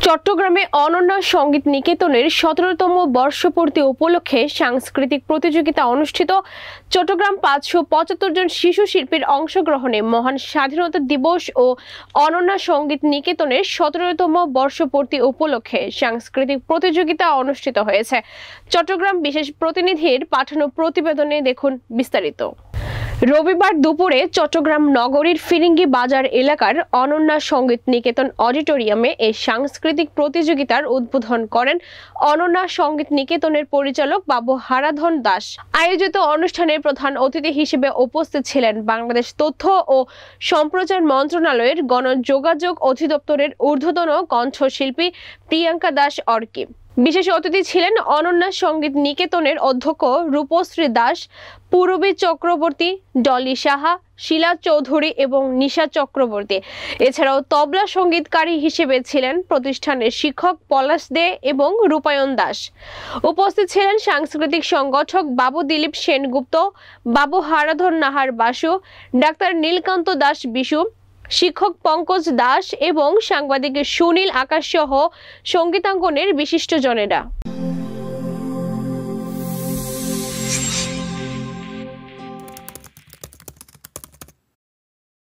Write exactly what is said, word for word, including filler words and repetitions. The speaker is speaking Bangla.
চট্টগ্রামে অনন্য সংগীত নিকেতনের সতেরোতম বর্ষপূর্তি উপলক্ষে সাংস্কৃতিক প্রতিযোগিতা অনুষ্ঠিত। চট্টগ্রাম পাঁচশো পঁচাত্তর জন শিশু শিল্পীর অংশগ্রহণে মহান স্বাধীনতা দিবস ও অনন্য সংগীত নিকেতনের সতেরোতম বর্ষপূর্তি উপলক্ষে সাংস্কৃতিক প্রতিযোগিতা অনুষ্ঠিত হয়েছে। চট্টগ্রাম বিশেষ প্রতিনিধির পাঠানো প্রতিবেদনে দেখুন বিস্তারিত। রবিবার দুপুরে চট্টগ্রাম নগরীর ফিরিঙ্গি বাজার এলাকার অনন্য সংগীত নিকেতন অডিটোরিয়ামে এই সাংস্কৃতিক প্রতিযোগিতার উদ্বোধন করেন অনন্য সংগীত নিকেতনের পরিচালক বাবু হারাধন দাস। আয়োজিত অনুষ্ঠানে প্রধান অতিথি হিসেবে উপস্থিত ছিলেন বাংলাদেশ তথ্য ও সম্প্রচার মন্ত্রণালয়ের গণযোগাযোগ অধিদপ্তরের ঊর্ধ্বতন কণ্ঠশিল্পী প্রিয়াঙ্কা দাস অর্কি। বিশেষ অতিথি ছিলেন অনন্য সংগীত নিকেতনের অধ্যক্ষ রূপশ্রী দাস, পূরবী চক্রবর্তী, ডলি সাহা, শিলা চৌধুরী এবং নিশা চক্রবর্তী। এছাড়াও তবলা সঙ্গীতকারী হিসেবে ছিলেন প্রতিষ্ঠানের শিক্ষক পলাশ দে এবং রূপায়ণ দাস। উপস্থিত ছিলেন সাংস্কৃতিক সংগঠক বাবু দিলীপ সেনগুপ্ত, বাবু হারাধন নাহার বাসু, ডাক্তার নীলকান্ত দাস বিশু, শিক্ষক পঙ্কজ দাস এবং সাংবাদিক সুনীল আকাশ সহ সঙ্গীতাঙ্গনের বিশিষ্টজনেরা।